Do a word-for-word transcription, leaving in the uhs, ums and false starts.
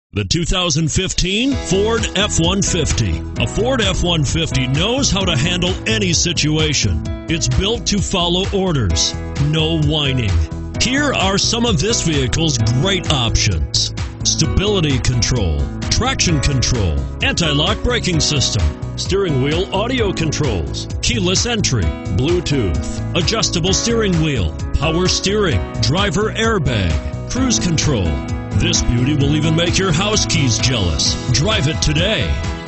The two thousand fifteen Ford F one fifty. A Ford F one fifty knows how to handle any situation. It's built to follow orders, no whining. Here are some of this vehicle's great options: stability control, traction control, anti-lock braking system, steering wheel audio controls, keyless entry, Bluetooth, adjustable steering wheel, power steering, driver airbag, cruise control. This beauty will even make your house keys jealous. Drive it today.